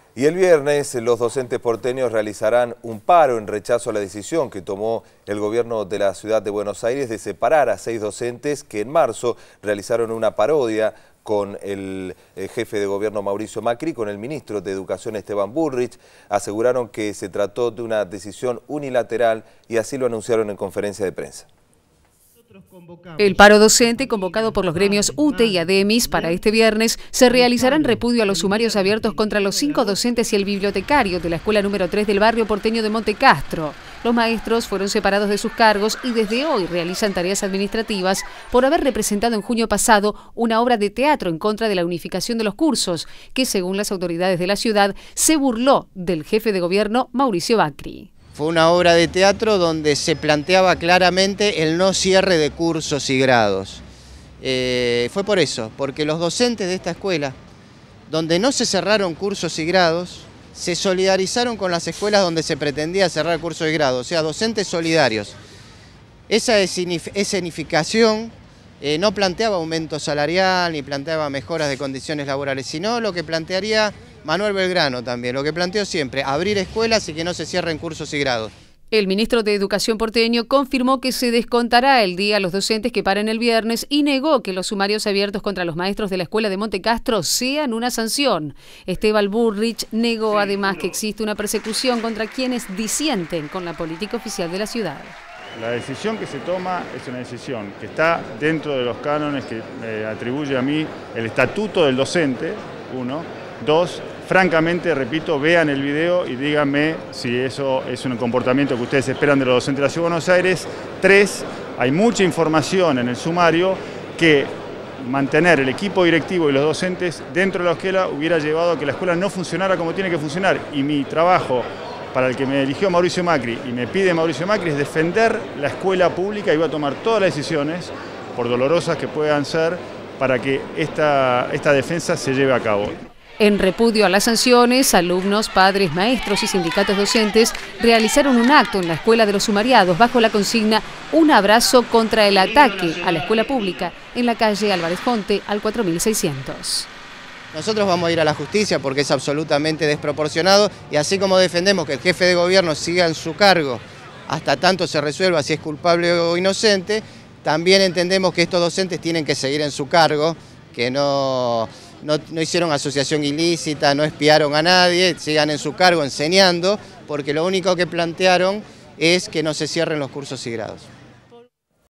Y el viernes los docentes porteños realizarán un paro en rechazo a la decisión que tomó el gobierno de la ciudad de Buenos Aires de separar a 6 docentes que en marzo realizaron una parodia con el jefe de gobierno Mauricio Macri, con el ministro de Educación Esteban Bullrich. Aseguraron que se trató de una decisión unilateral y así lo anunciaron en conferencia de prensa. El paro docente, convocado por los gremios UTE y ADEMIS para este viernes, se realizará en repudio a los sumarios abiertos contra los 5 docentes y el bibliotecario de la escuela número 3 del barrio porteño de Monte Castro. Los maestros fueron separados de sus cargos y desde hoy realizan tareas administrativas por haber representado en junio pasado una obra de teatro en contra de la unificación de los cursos, que según las autoridades de la ciudad se burló del jefe de gobierno Mauricio Macri. Fue una obra de teatro donde se planteaba claramente el no cierre de cursos y grados. Fue por eso, porque los docentes de esta escuela, donde no se cerraron cursos y grados, se solidarizaron con las escuelas donde se pretendía cerrar cursos y grados, o sea, docentes solidarios. Esa escenificación no planteaba aumento salarial ni planteaba mejoras de condiciones laborales, sino lo que plantearía Manuel Belgrano también, lo que planteó siempre, abrir escuelas y que no se cierren cursos y grados. El ministro de Educación porteño confirmó que se descontará el día a los docentes que paren el viernes y negó que los sumarios abiertos contra los maestros de la escuela de Monte Castro sean una sanción. Esteban Bullrich negó además que existe una persecución contra quienes disienten con la política oficial de la ciudad. La decisión que se toma es una decisión que está dentro de los cánones que me atribuye a mí el estatuto del docente, 1. 2, francamente, repito, vean el video y díganme si eso es un comportamiento que ustedes esperan de los docentes de la Ciudad de Buenos Aires. 3, hay mucha información en el sumario que mantener el equipo directivo y los docentes dentro de la escuela hubiera llevado a que la escuela no funcionara como tiene que funcionar. Y mi trabajo, para el que me eligió Mauricio Macri y me pide Mauricio Macri, es defender la escuela pública y voy a tomar todas las decisiones, por dolorosas que puedan ser, para que esta defensa se lleve a cabo. En repudio a las sanciones, alumnos, padres, maestros y sindicatos docentes realizaron un acto en la Escuela de los Sumariados bajo la consigna Un abrazo contra el ataque a la escuela pública en la calle Álvarez Fonte al 4600. Nosotros vamos a ir a la justicia porque es absolutamente desproporcionado y así como defendemos que el jefe de gobierno siga en su cargo hasta tanto se resuelva si es culpable o inocente, también entendemos que estos docentes tienen que seguir en su cargo, que no hicieron asociación ilícita, no espiaron a nadie, sigan en su cargo enseñando, porque lo único que plantearon es que no se cierren los cursos y grados.